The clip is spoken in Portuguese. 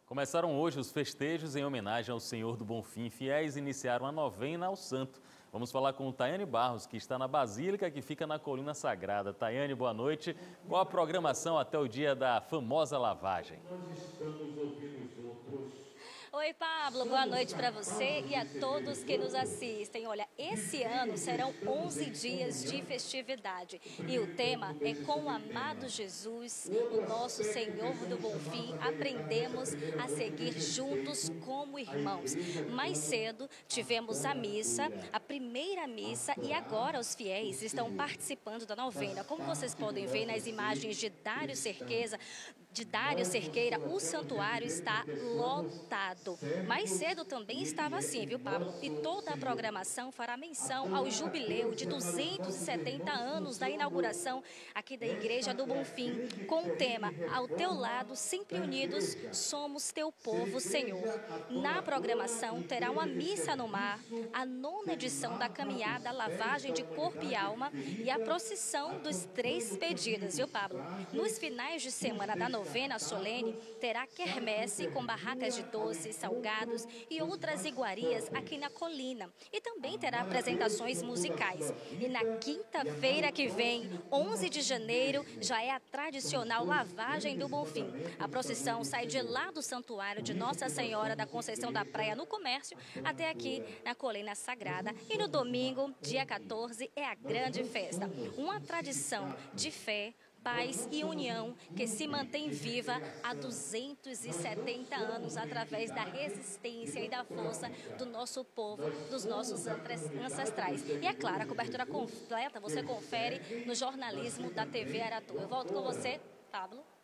Começaram hoje os festejos em homenagem ao Senhor do Bonfim. Fiéis iniciaram a novena ao Santo. Vamos falar com Tayane Barros, que está na Basílica, que fica na Colina Sagrada. Tayane, boa noite. Qual a programação até o dia da famosa lavagem? Nós estamos ouvindo os outros. Oi, Pablo, boa noite para você e a todos que nos assistem. Olha, esse ano serão 11 dias de festividade e o tema é com o amado Jesus, o nosso Senhor do Bonfim, aprendemos a seguir juntos como irmãos. Mais cedo tivemos a missa, a primeira missa, e agora os fiéis estão participando da novena. Como vocês podem ver nas imagens de Dário Cerqueira, o santuário está lotado. Mais cedo também estava assim, viu, Pablo? E toda a programação fará menção ao jubileu de 270 anos da inauguração aqui da Igreja do Bonfim, com o tema Ao Teu Lado, Sempre Unidos, Somos Teu Povo, Senhor. Na programação terá uma missa no mar, a 9ª edição da caminhada Lavagem de Corpo e Alma e a procissão dos 3 pedidos, viu, Pablo? Nos finais de semana da novena solene, terá quermesse com barracas de doces, salgados e outras iguarias aqui na colina. E também terá apresentações musicais. E na quinta-feira que vem, 11 de janeiro, já é a tradicional Lavagem do Bonfim. A procissão sai de lá do Santuário de Nossa Senhora da Conceição da Praia, no Comércio, até aqui na Colina Sagrada. E no domingo, dia 14, é a grande festa. Uma tradição de fé, paz e união que se mantém viva há 270 anos através da resistência e da força do nosso povo, dos nossos ancestrais. E é claro, a cobertura completa você confere no jornalismo da TV Aratu. Eu volto com você, Pablo.